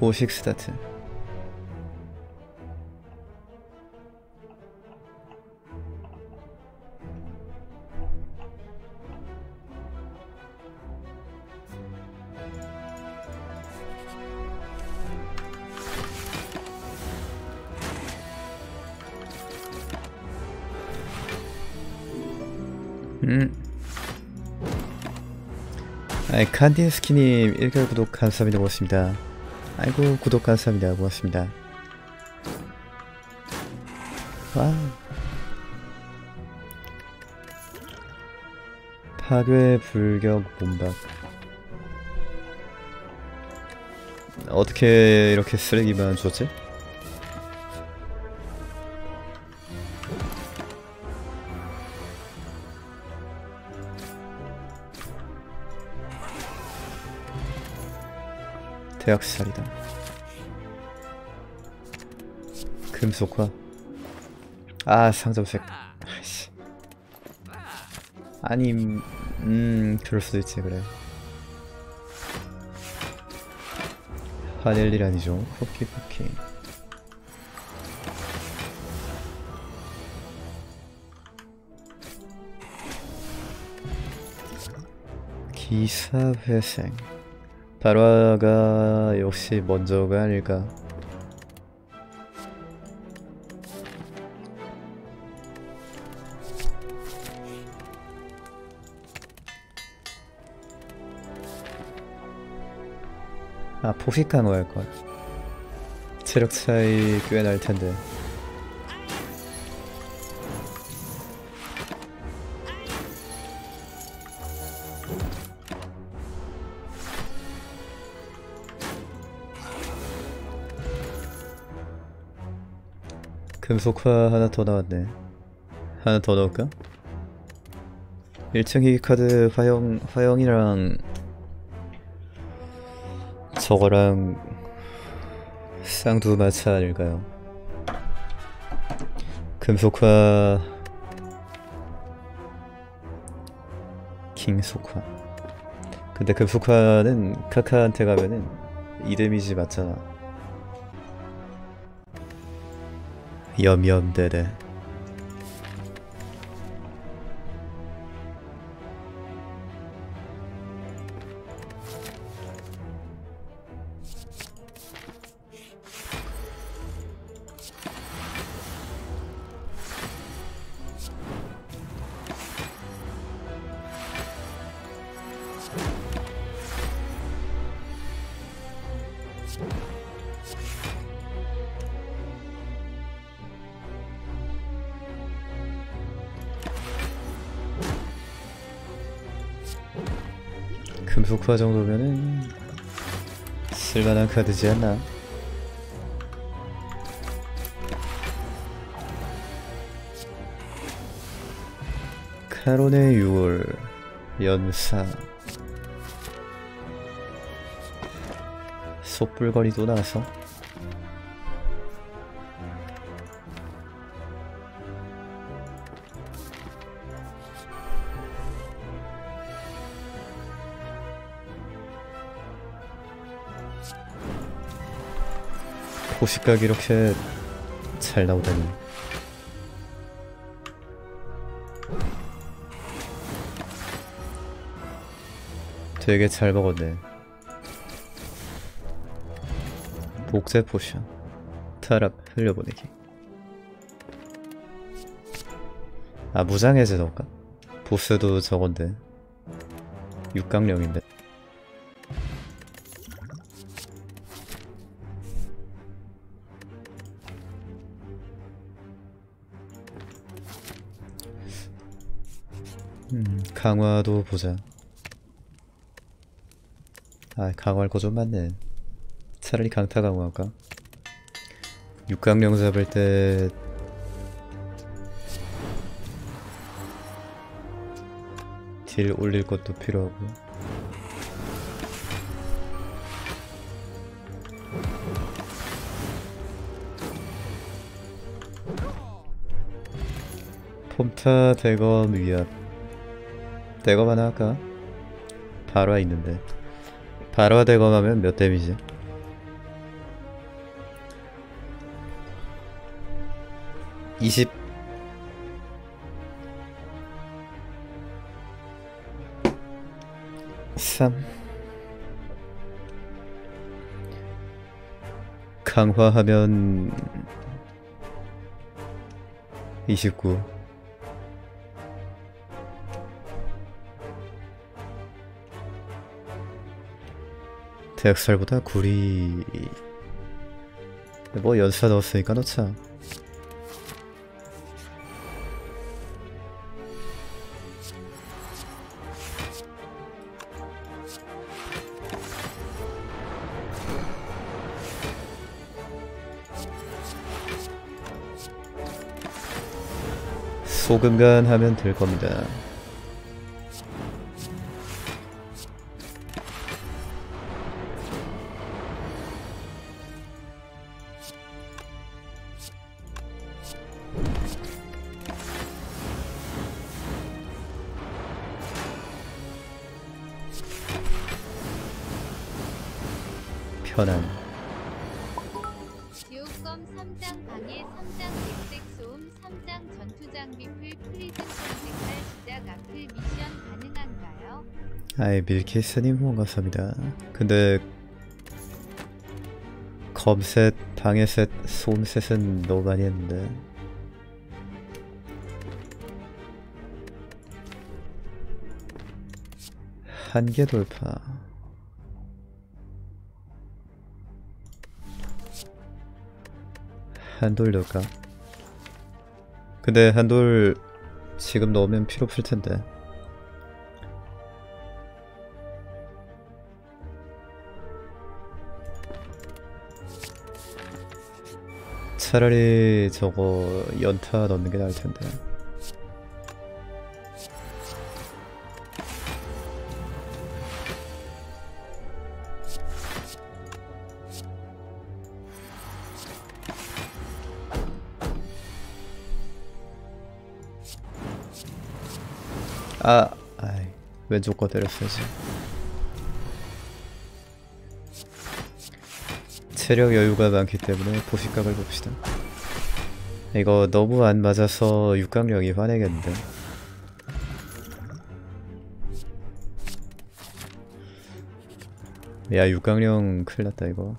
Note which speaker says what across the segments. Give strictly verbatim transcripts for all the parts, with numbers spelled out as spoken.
Speaker 1: 포식 스타트. 음. 아이, 칸디스키님 일 개월 구독 감사합니다. 고맙습니다. 아이고, 구독 감사합니다. 고맙습니다. 와. 파괴 불격 몸박. 어떻게 이렇게 쓰레기만 줬지? 대학살이다. 금속화. 아, 상점색. 아이씨. 아니, 음, 그럴 수도 있지, 그래. 화낼 일 아니죠. 쿠키 쿠키. 기사회생. 발화가 역시 먼저가 아닐까. 아, 포식 강화할걸. 체력 차이 꽤 날텐데. 금속화 하나 더 나왔네. 하나 더 넣을까? 일 층 희귀카드 화영, 화영이랑 저거랑 쌍두마차 아닐까요? 금속화, 킹속화. 근데 금속화는 카카한테 가면은 이 데미지 맞잖아. 염염대대. 금속화 정도면은 쓸만한 카드지 않나? 카론의 유월 연사. 솥불거리도 나와서 포식각이 이렇게 잘 나오다니. 되게 잘 먹었네. 복제 포션. 타락 흘려보내기. 아, 무장해제 넣을까? 보스도 저건데 육강령인데. 음, 강화도 보자. 아, 강화할 거 좀 많네. 차라리 강타 강화할까? 육강령 잡을 때 딜 올릴 것도 필요하고. 폼타 대검 위압. 대검 하나 할까? 발화 있는데. 발화 대검 하면 몇 데미지? 이십 삼 강화하면 이십구 대학살보다 구리 뭐 연사 넣었으니까 넣자. 소금간 하면 될 겁니다. 편안.
Speaker 2: 지옥검 삼 장 방해 삼 장 백색 소음 삼 장 전투장비풀 프리즌 선택할 시작 앞을 미션 가능한가요?
Speaker 1: 아이 밀키스님 후원 감사합니다. 근데 검셋, 방해셋, 소음셋은 너무 많이 했는데 한계 돌파. 한돌 넣을까? 근데 한돌 지금 넣으면 필요 없을 텐데. 차라리 저거 연타 넣는 게 나을 텐데. 아, 아이, 왼쪽 거 때렸어야지. 체력 여유가 많기 때문에 포식각을 봅시다. 이거 너무 안 맞아서 육강령이 화내겠는데. 야, 육강령 큰일 났다 이거.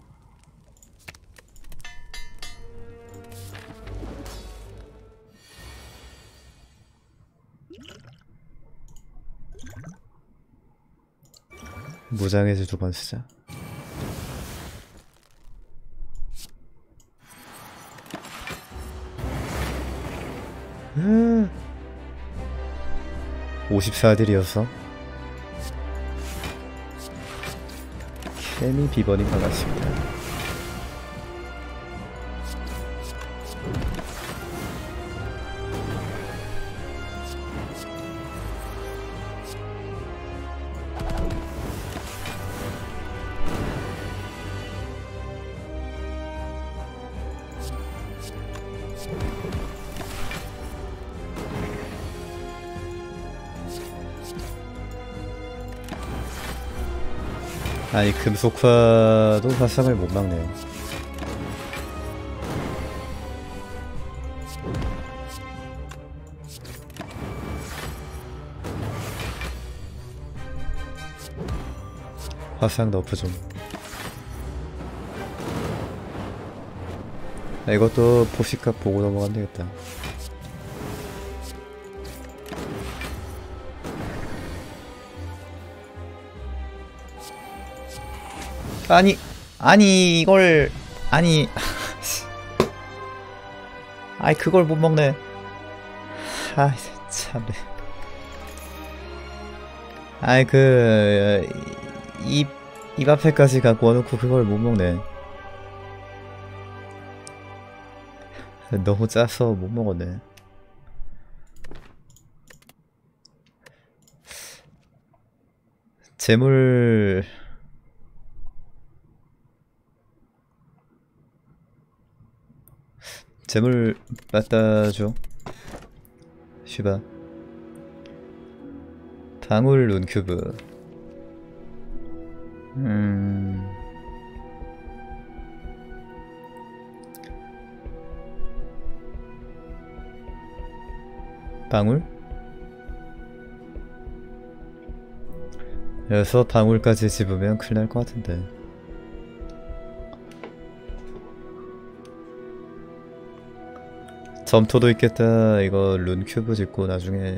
Speaker 1: 무장해제 두 번 쓰자. 오십사 딜이어서 케미 비번이 반갑습니다. 아니 금속화도 화상을 못 막네요. 화상 너프 좀. 아, 이것도 포식값 보고 넘어가면 되겠다. 아니 아니 이걸 아니 아이 그걸 못 먹네. 아이 참네. 아이 그 입 입 앞에까지 갖고 와놓고 그걸 못 먹네. 너무 짜서 못 먹었네. 재물 재물 맞다줘. 슈바 방울 룬큐브. 음... 방울? 여기서 방울까지 집으면 큰일 날 것 같은데. 점토도 있겠다. 이거 룬 큐브 짓고 나중에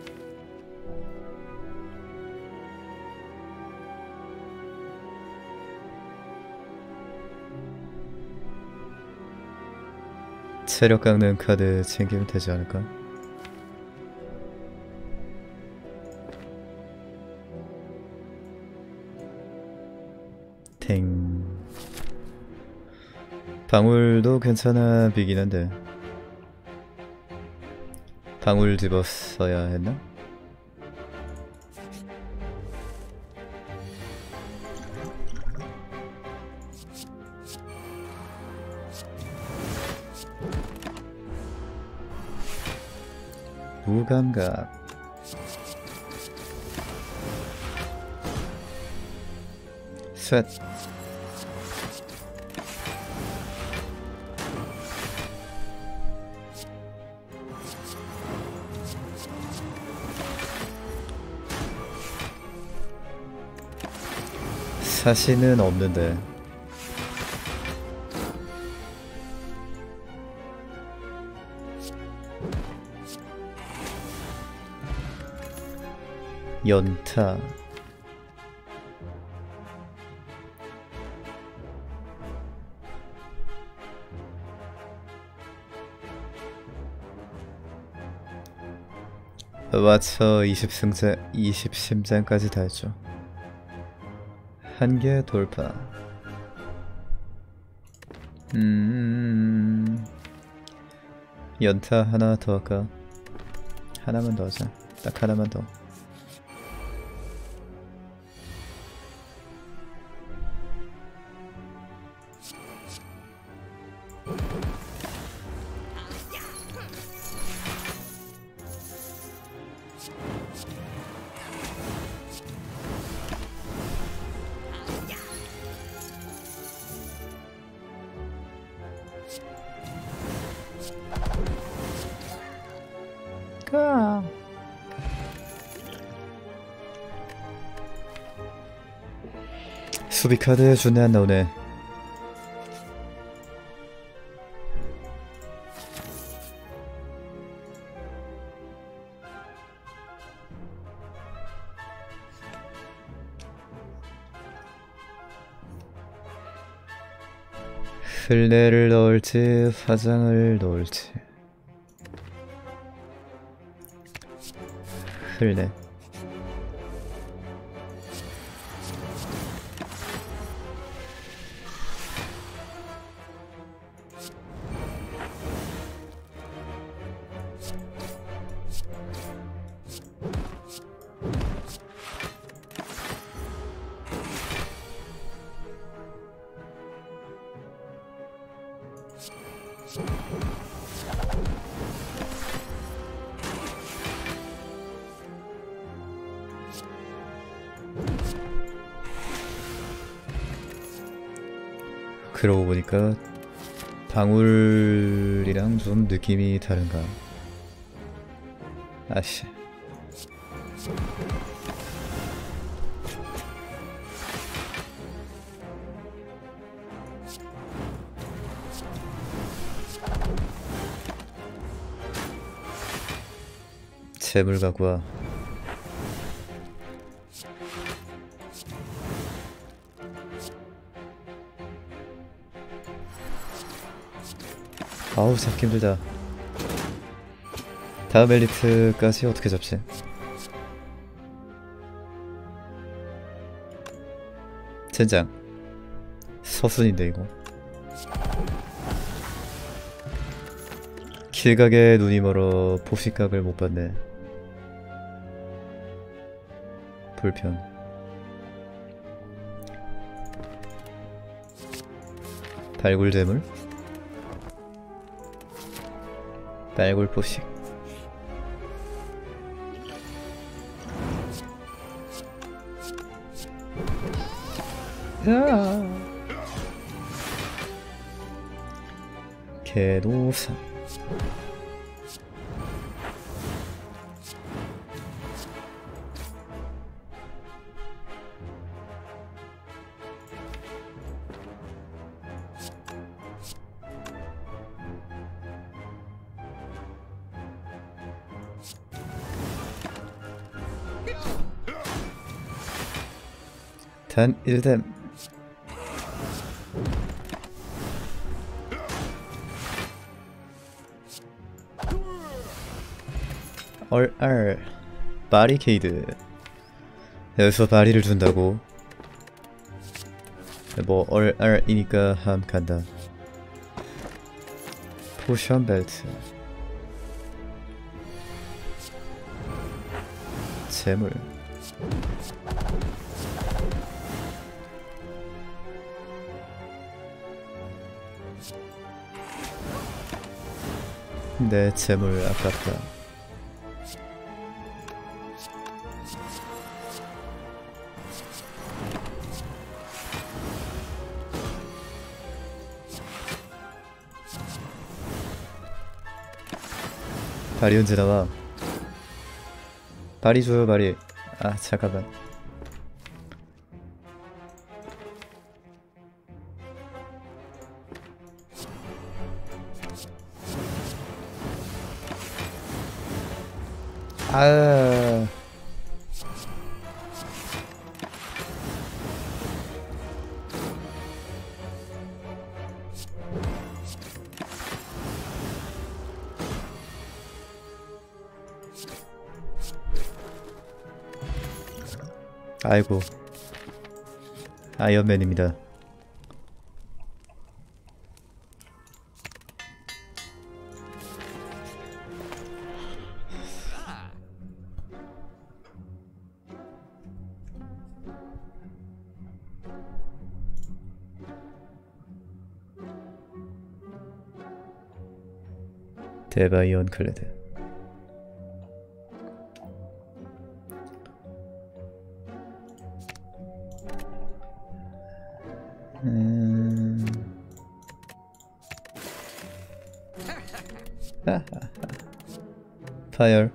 Speaker 1: 체력 깎는 카드 챙기면 되지 않을까? 탱. 방울도 괜찮아 비긴 한데 방울 집었어야 했나? 무감각. 셋. 사시는 없는데. 연타. 와쳐 이십 승자 이십 심장까지 다 했죠. 한계 돌파. 음. 연타 하나 더 할까? 하나만 더 하자. 딱 하나만 더. 가. 수비 카드 존나 안 나오네. 흘레를 넣을지 화장을 넣을지. 흘레. 그러고 보니까 방울이랑 좀 느낌이 다른가. 아씨. 재물 갖고 와. 아우 잡기 힘들다. 다음 엘리트까지 어떻게 잡지? 젠장. 서순인데 이거. 킬각에 눈이 멀어 포식각을 못 봤네. 불편. 발굴재물? 발굴 포식. 야. 개도사. 단 일 뎀. 얼알 바리케이드. 여기서 바리를 준다고. 뭐 얼알이니까 함 간다. 포션 벨트. 재물. 내 재물 아깝다. 발이 언제 나와? 발이 줘요 발이. 아 잠깐만. 아 아이고 아이언맨입니다. 데바이온 클레드. 음... 파열.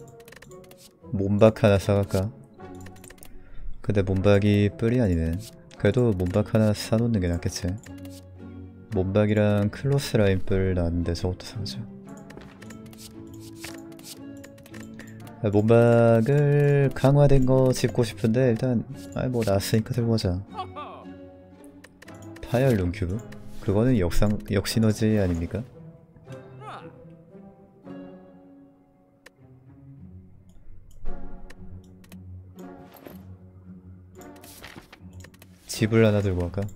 Speaker 1: 몸박 하나 사갈까? 근데 몸박이 뿔이 아니네. 그래도 몸박 하나 사놓는 게 낫겠지. 몸박이랑 클로스 라인 뿔 나왔는데 저것도 사가자. 몸박을 강화된 거 짚고 싶은데 일단 아이 뭐 나왔으니까 들고 오자. 파열 룸큐브? 그거는 역상 역시너지 아닙니까? 집을 하나 들고 갈까?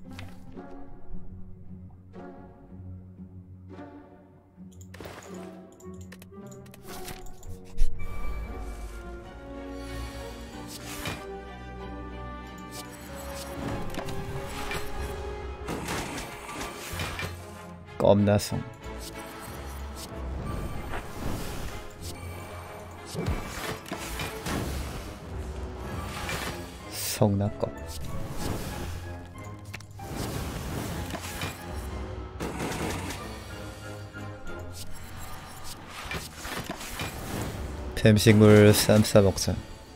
Speaker 1: 껌나성. 성나껌. 뱀식물 쌈 싸먹자.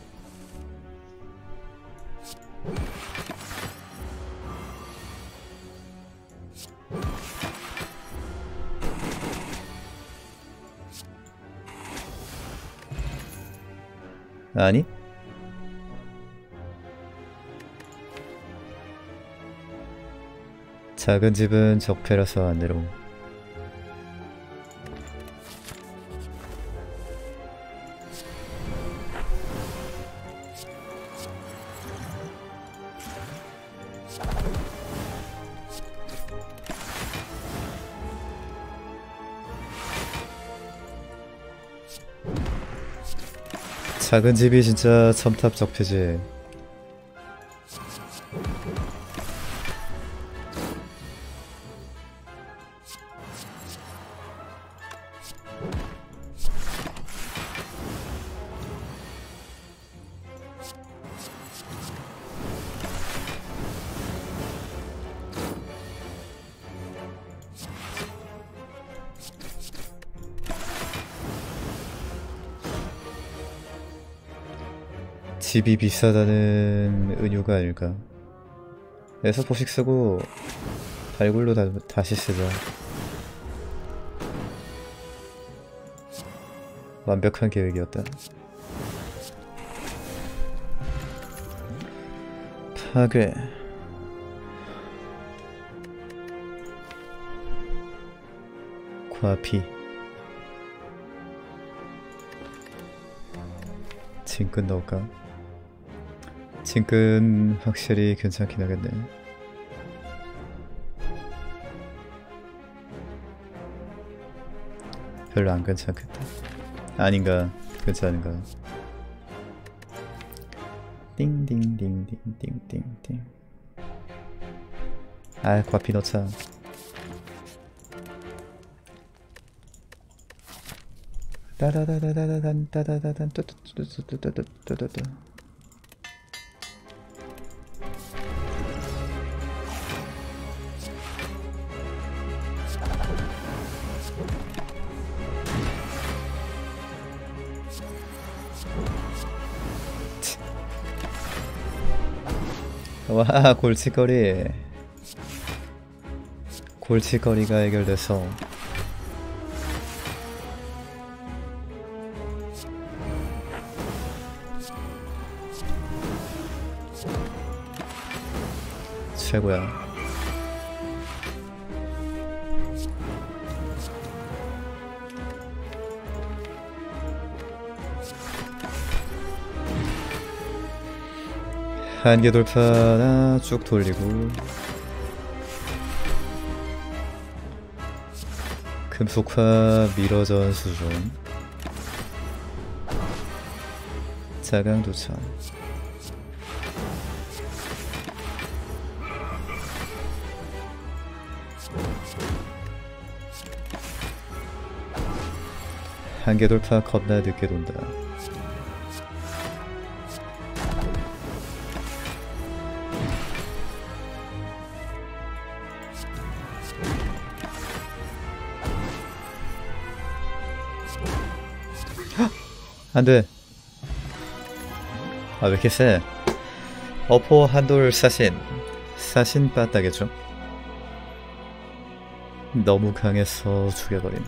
Speaker 1: 아니? 작은 집은 적폐라서 안 내려옴. 작은 집이 진짜 첨탑 적폐지. 집이 비싸다는 은유가 아닐까. 에서 포식 쓰고 발굴로 다, 다시 쓰자. 완벽한 계획이었다. 파괴. 과피. 진근 넣을까? 진근 확실히 괜찮긴 하겠네. 별로 안 괜찮겠다. 아닌가? 괜찮은가? 띵띵띵띵띵띵띵. 아, 과피 넣자. 따다다다다단 따다다단 뚜뚜뚜뚜뚜뚜뚜뚜뚜. 와, 골칫거리. 골칫거리가 해결돼서 최고야. 한계 돌파나 쭉 돌리고 금속화 미러전 수준 자강 도착. 한계 돌파 겁나 늦게 돈다. 안돼. 아, 왜 이렇게 세? 어포 한돌 사신. 사신 빠따겠죠? 너무 강해서 죽여버림.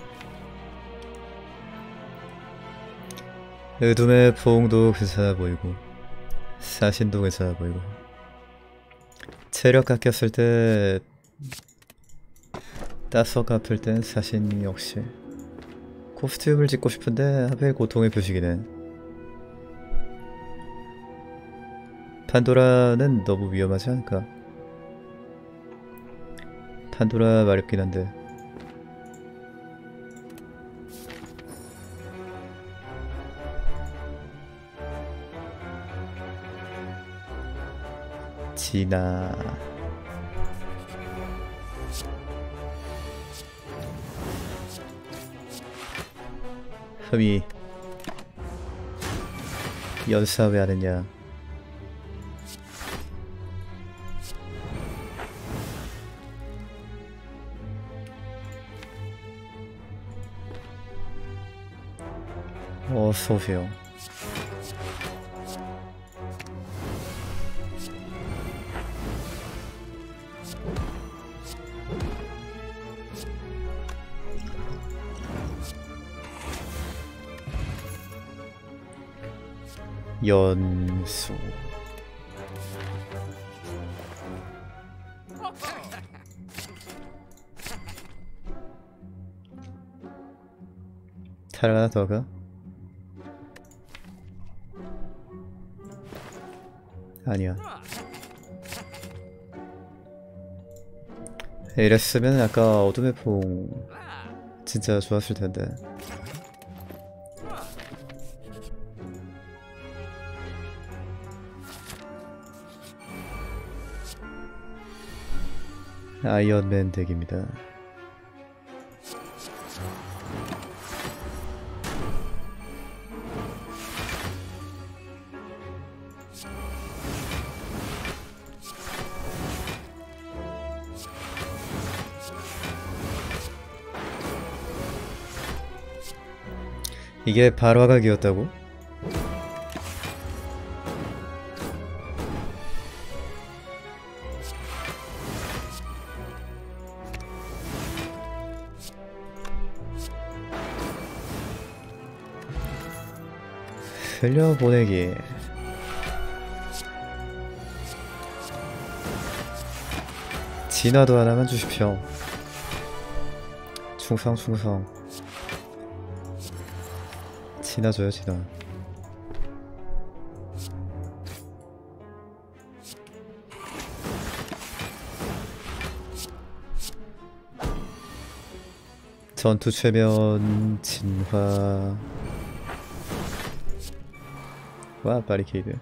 Speaker 1: 의둠의 포옹도 괜찮아 보이고 사신도 괜찮아 보이고 체력 깎였을 때 따서 갚을 땐 사신 역시. 코스튬을 짓고 싶은데 하필 고통의 표식이네. 판도라는 너무 위험하지 않을까? 판도라 마렵긴 한데. 지나. 흠이 연사 왜 하느냐. 어서오세요. 연수. 탈 하나 더 가? 아니야. 이랬으면 아까 어둠의 포옹 진짜 좋았을 텐데. 아이언맨 덱입니다. 이게 발화각이었다고? 흘려보내기. 진화도 하나만 주십시오. 충성 충성. 진화 줘요 진화. 전투 최면 진화. 와 바리케이드.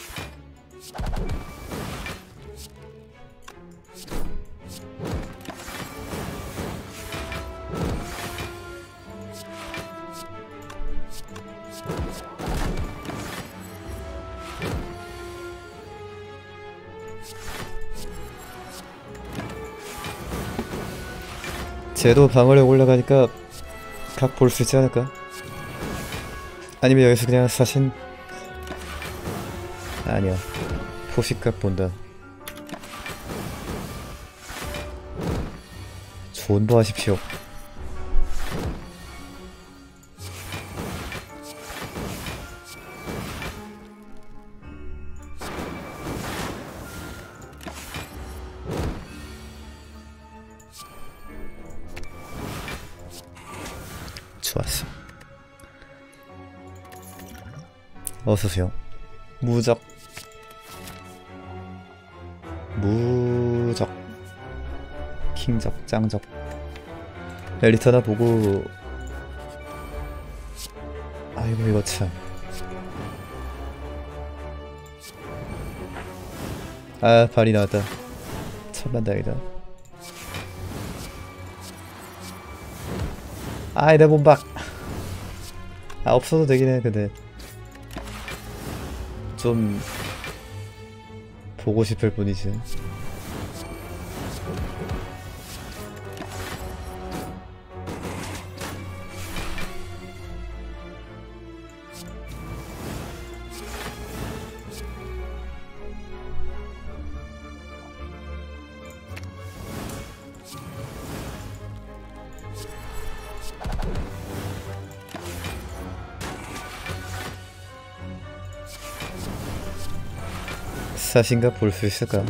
Speaker 1: 쟤도 방어력 올라가니까 각 볼 수 있지 않을까? 아니면 여기서 그냥 사신. 아니야, 포식각 본다. 존버하십시오. 좋았어. 어서오세요. 무적 무적 킹적 짱적. 엘리트 하나 보고. 아이고 이거 참. 아 발이 나왔다. 천만다행이다. 아이 내 몸박. 아 없어도 되긴 해. 근데 좀 보고 싶을 뿐이지. 사신가 볼 수 있을까?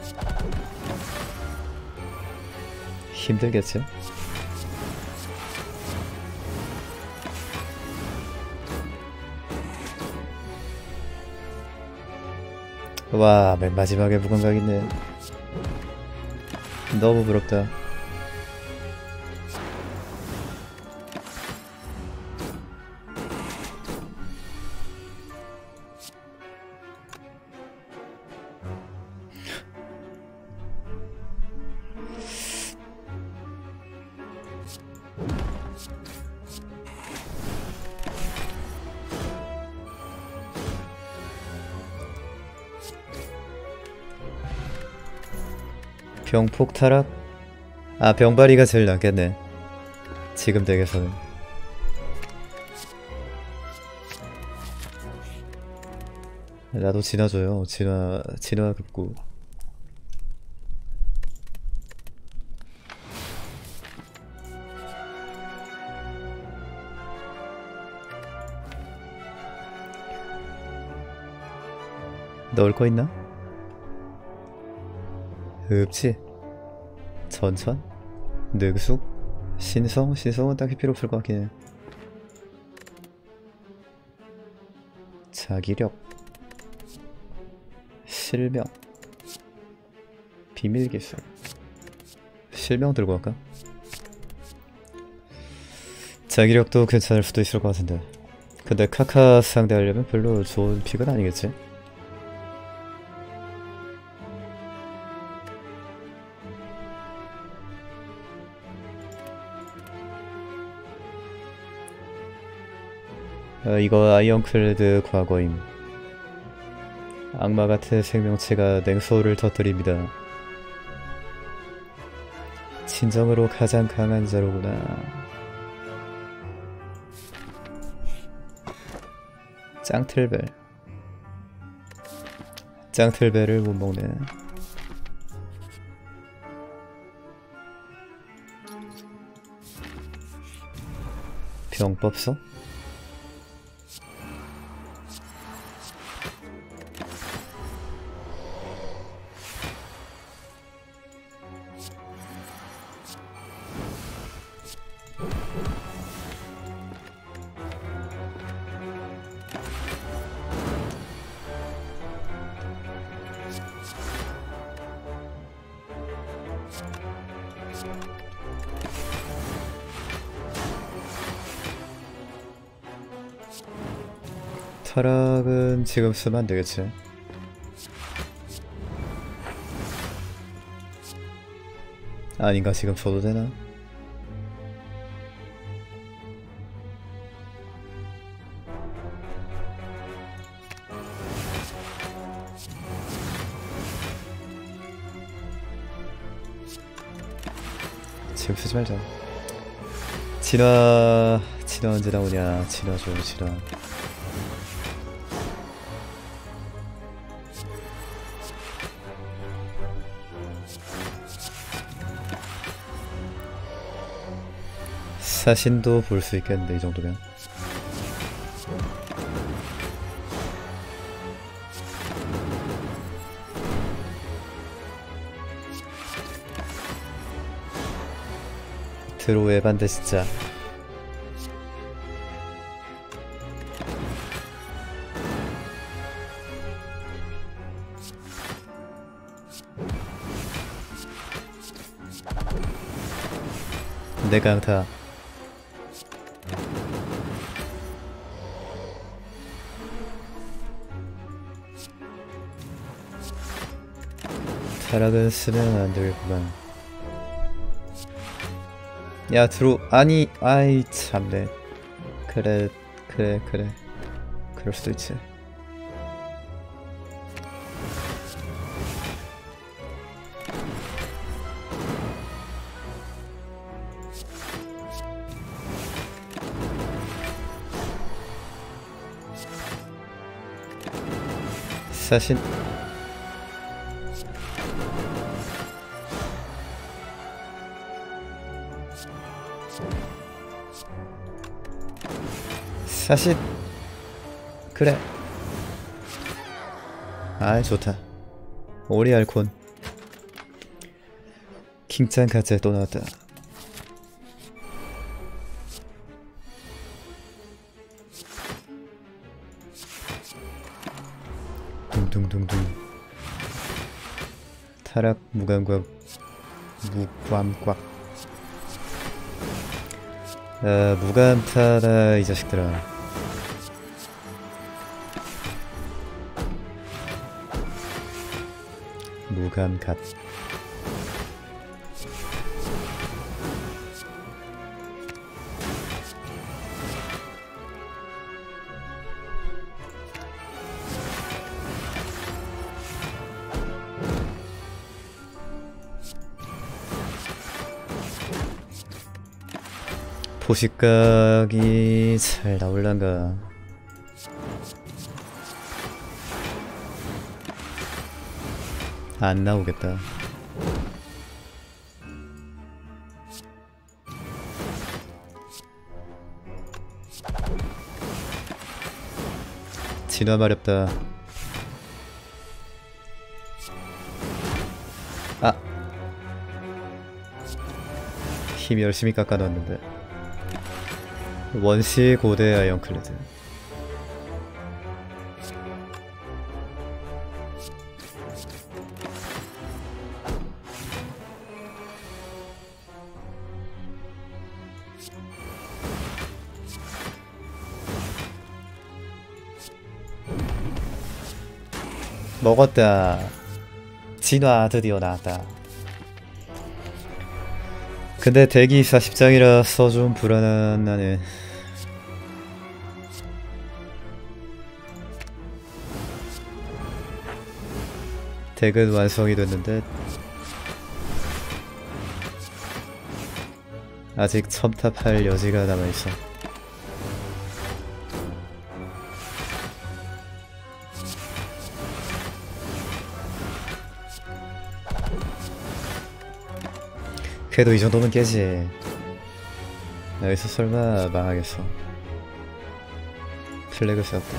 Speaker 1: 힘들겠지? 와, 맨 마지막에 무감각 있네. 너무 부럽다. 병폭 타락? 아 병바리가 제일 낫겠네 지금 덱에서는. 나도 진화줘요. 진화 진화 급구. 넣을 거 있나? 없지. 전천? 늑숙? 신성? 신성은 딱히 필요 없을 것 같긴 해. 자기력 실명 비밀기술. 실명 들고 갈까? 자기력도 괜찮을 수도 있을 것 같은데. 근데 카카 상대하려면 별로 좋은 픽은 아니겠지? 어, 이거 아이언클드 과거임. 악마같은 생명체가 냉소를 터뜨립니다. 진정으로 가장 강한 자로구나. 짱틀벨. 짱틀벨을 못 먹네. 병법서? 타락은 지금 쓰면 안 되겠지. 아닌가, 지금 써도 되나? 지금 쓰지 말자. 진화, 진화 언제 나오냐? 진화 줘, 진화. 사신도 볼 수 있겠는데, 이 정도면. 드로우의 반대 진짜. 내 강타. 타락은 쓰면 안 되겠구만. 야, 드로, 아니, 아이, 참네. 그래, 그래, 그래. 그럴 수도 있지. 사신. 사실 그래. 아이, 좋다. 오리알콘 킹짱 카드 또 나왔다. 둥둥둥둥. 타락 무감각 무감꽉. 아, 무감타다 이 자식들아. 무감갓. 포식각이 잘 나올란가. 안 나오겠다. 진화 마렵다. 아, 힘 열심히 깎아놨는데. 원시 고대 아이언클레드. 먹었다. 진화 드디어 나왔다. 근데 대기 사십 장이라서 좀 불안하네. 덱은 완성이 됐는데 아직 첨탑할 여지가 남아있어. 그래도 이 정도면 깨지. 여기서 설마 망하겠어. 플래그 세웠다.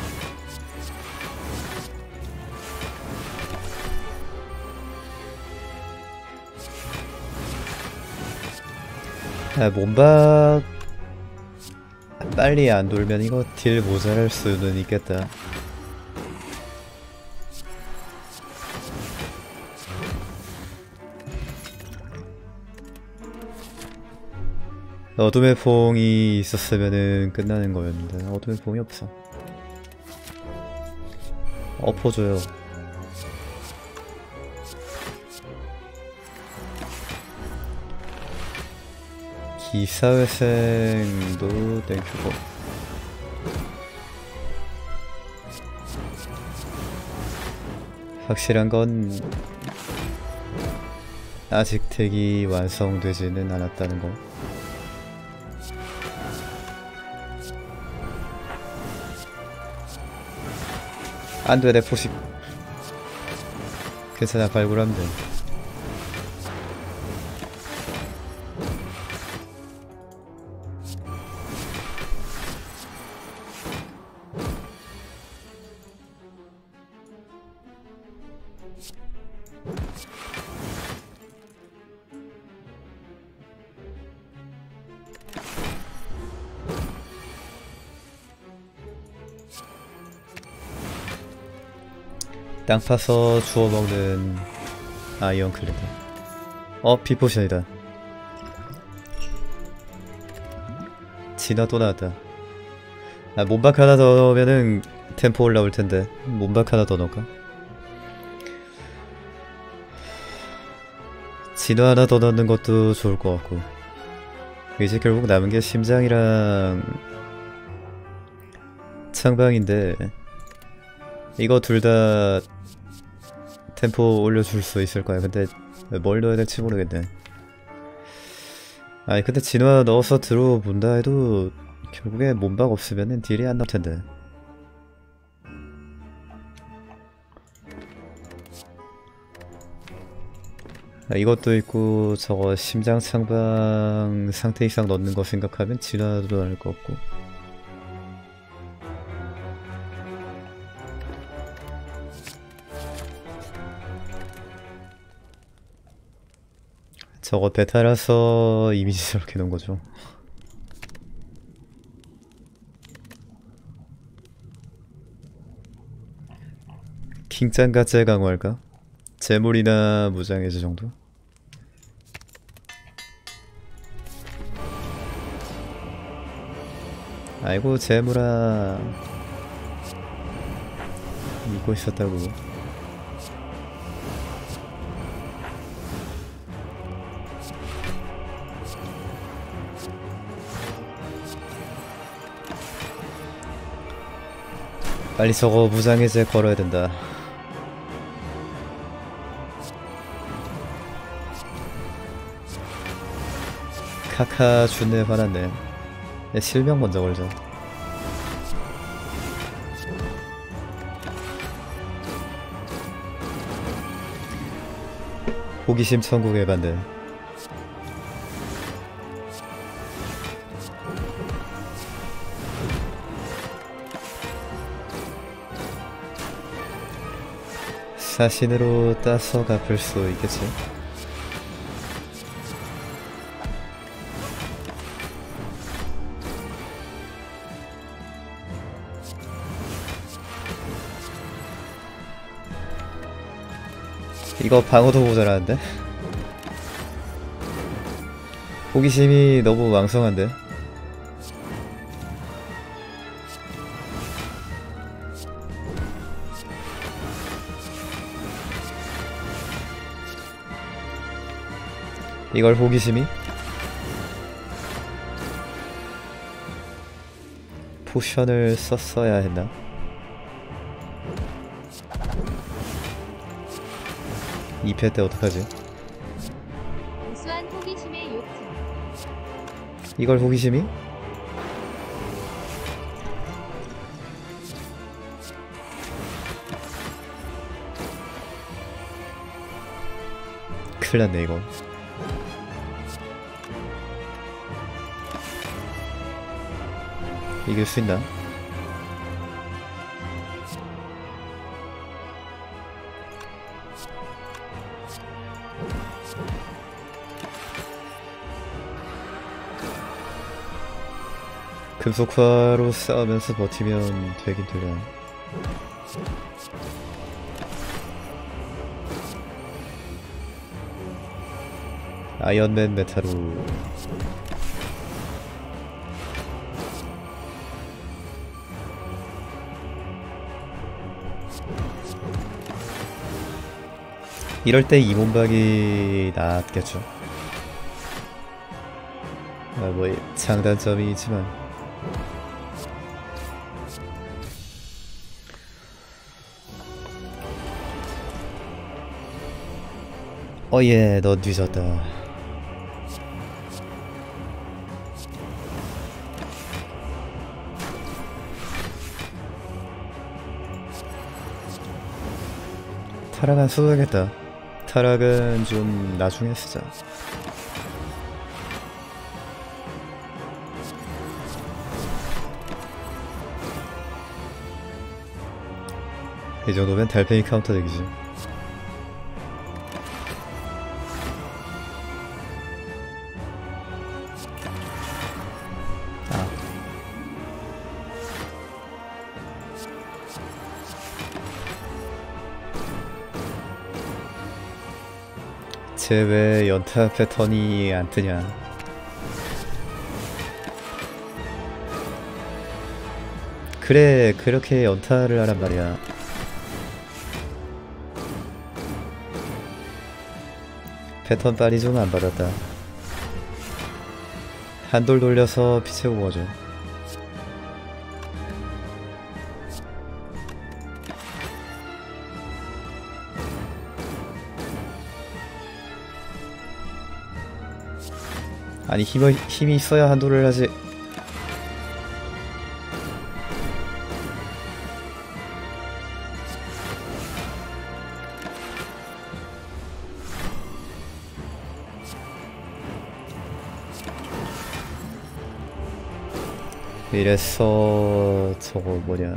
Speaker 1: 아, 몸박 빨리 안 돌면 이거 딜 모자랄 수는 있겠다. 어둠의 봉이 있었으면은 끝나는 거였는데 어둠의 봉이 없어. 엎어줘요. 기사회생도 땡큐고. 확실한 건 아직 덱이 완성되지는 않았다는 거. 안돼, 내 포식. 괜찮아, 발굴하면 돼. 땅 파서 주워 먹는 아이언 클레드. 어, 비포션이다. 진화 또 나왔다. 아, 몸박 하나 더 넣으면은 템포 올라올 텐데. 몸박 하나 더 넣을까? 진화 하나 더 넣는 것도 좋을 것 같고. 이제 결국 남은 게 심장이랑 창방인데, 이거 둘 다 템포 올려줄 수 있을 거야. 근데 뭘 넣어야 될지 모르겠네. 아니 근데 진화 넣어서 들어본다 해도 결국에 몸박 없으면은 딜이 안 나올 텐데. 아, 이것도 있고 저거 심장 창방 상태 이상 넣는 거 생각하면 진화도 나올 것 같고. 저거 베타라서 이미지 저렇게 놓은 거죠. 킹짱가 째 강화할까? 재물이나 무장해제 정도? 아이고 재물아, 잊고 있었다고. 빨리 저거 무장해제 걸어야 된다. 카카 준에 화났네. 실명 먼저 걸자. 호기심 천국에 반대. 사신으로 따서 갚을 수 있겠지. 이거 방어도 모자라는데? 호기심이 너무 왕성한데? 이걸 호기심이? 포션을 썼어야 했나? 이 패 때 어떡하지?
Speaker 2: 우수한 호기심의 욕심.
Speaker 1: 이걸 호기심이? 큰일났네 이거. 이길 수 있나? 금속화로 싸우면서 버티면 되긴 되나? 아이언맨 메타로 이럴 때 이 몸박이 낫겠죠. 아, 뭐 장단점이 있지만 어예 너 뒤졌다. 타락 안 써도 되겠다. 타락은 좀 나중에 쓰자. 이 정도면 달팽이 카운터 덱이지. 아. 쟤 왜 연타 패턴이 안 뜨냐. 그래 그렇게 연타를 하란 말이야. 패턴 빨리 좀 안 받았다. 한돌 돌려서 피 채우고 가죠. 아니 힘이, 힘이 있어야 한돌을 하지. 이래서 저거 뭐냐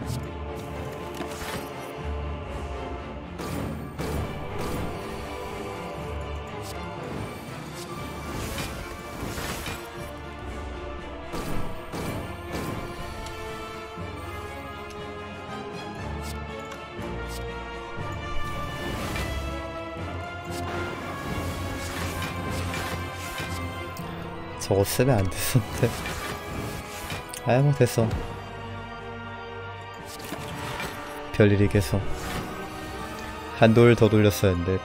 Speaker 1: 저거 쓰면 안 됐었는데. 아야 뭐 됐어. 별일이 있겠어. 한돌 더 돌렸어야 했는데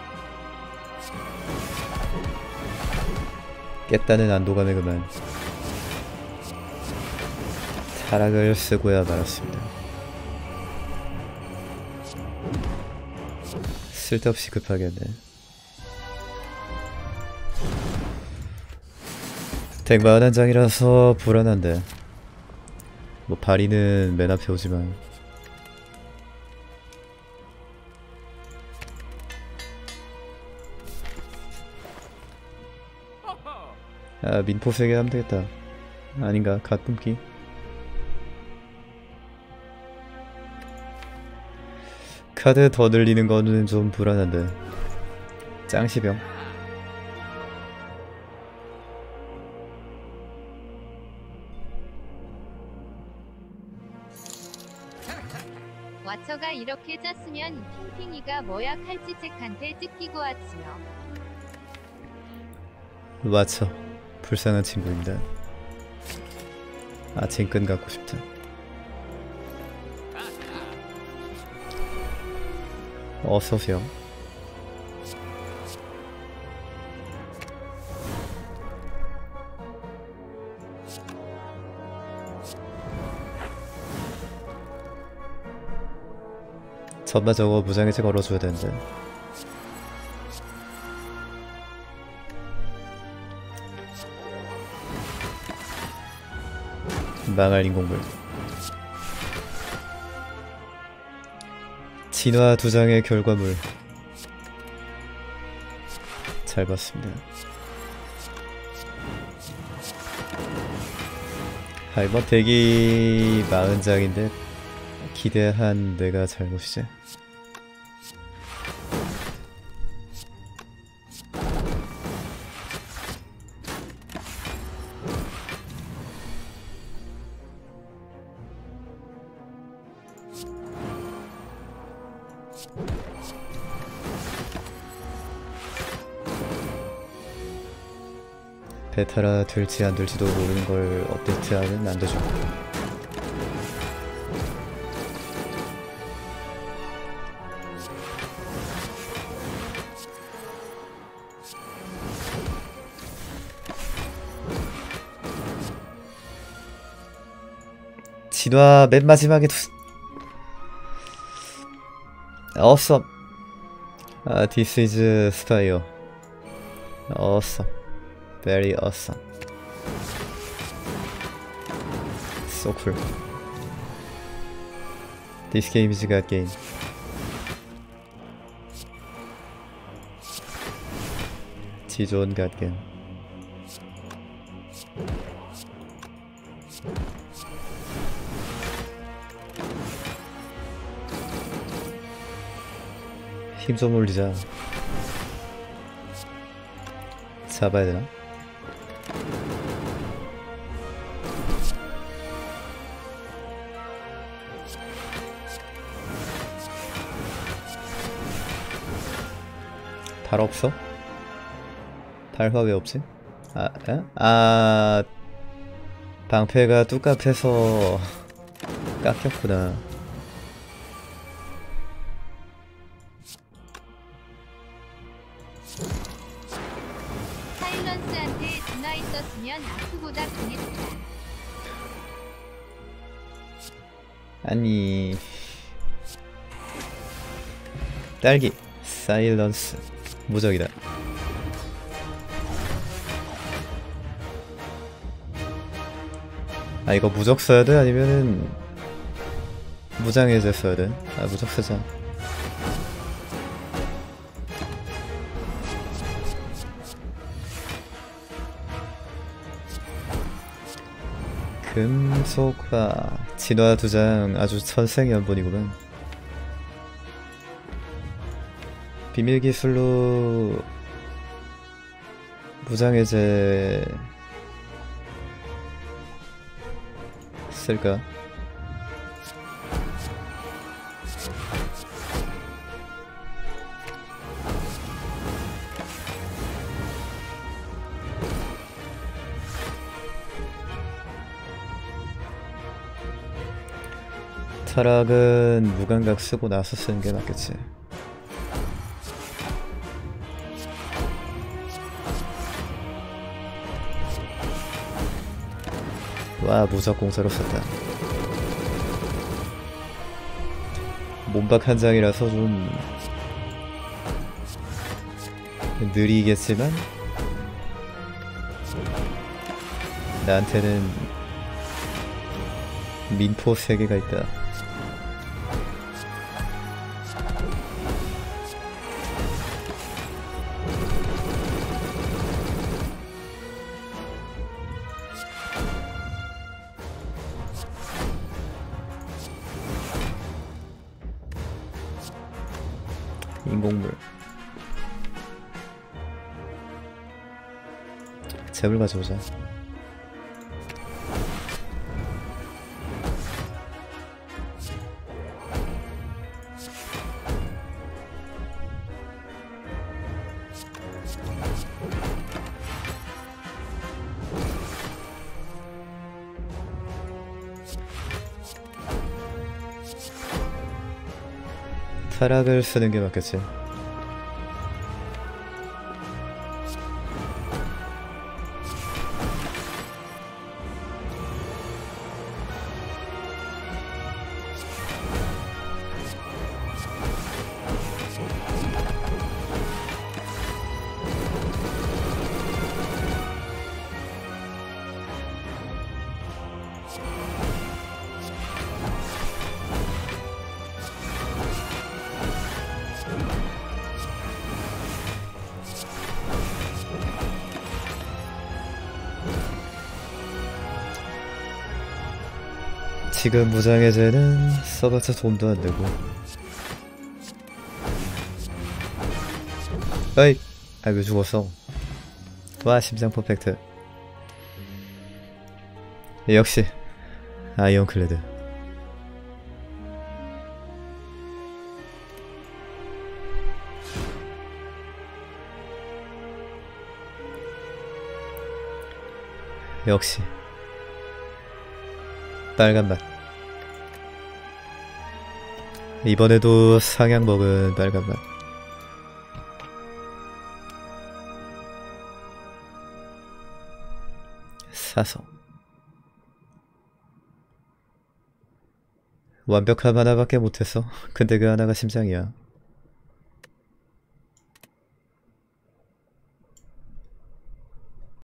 Speaker 1: 깼다는 안도감에 그만 타락을 쓰고야 말았습니다. 쓸데없이 급하게 했네. 덱만 한 장이라서 불안한데 뭐 바리는 맨 앞에 오지만 아 민포 세 개 하면 되겠다. 아닌가? 갓뿜기? 카드 더 늘리는 거는 좀 불안한데. 짱시병
Speaker 2: 와처가 이렇게 짰으면 핑핑이가 뭐야 칼찌책한테 찢기고 왔지요.
Speaker 1: 와처 불쌍한 친구입니다. 아 징끈 갖고 싶다. 어서오세요. 전마 저거 무장해제 걸어줘야 되는데. 망할 인공물. 진화 두 장의 결과물 잘 봤습니다. 하이번 대기 사십 장인데 기대한 내가 잘못이지. 베타라 될지 안 될지도 모르는 걸 업데이트하면 안 되죠. 진화 맨 마지막에 두... awesome. 아, this is Spire. awesome. very awesome. so cool. this game is god game. 지존 god game. 힘 좀 올리자. 잡아야 되나? 발 없어? 발화 왜 없지? 아, 에? 아, 방패가 뚜깝해서 깎였구나.
Speaker 2: 사일런스한테 진화 있었으면 아크보다 강했다.
Speaker 1: 아니, 딸기 사일런스 무적이다. 아, 이거 무적 써야 돼? 아니면은 무장해제 써야 돼? 아, 무적 쓰자. 금속화 진화 두 장 아주 천생연분이구만. 비밀 기술로 무장해제 쓸까? 타락은 무감각 쓰고 나서 쓰는 게 낫겠지. 와, 무적 공사로 썼다. 몸박 한 장이라서 좀 느리겠지만 나한테는 민포 세 개가 있다. 인공물 잽을 가져오자. 타락을 쓰는 게 맞겠지. 지금 무장해제는 써봤자 돈도 안 되고. 어이! 아, 왜 죽었어? 와, 심장 퍼펙트. 역시 아이언클레드. 역시 빨간맛. 이번에도 상향 먹은 빨간맛. 사서 완벽함 하나밖에 못했어. 근데 그 하나가 심장이야.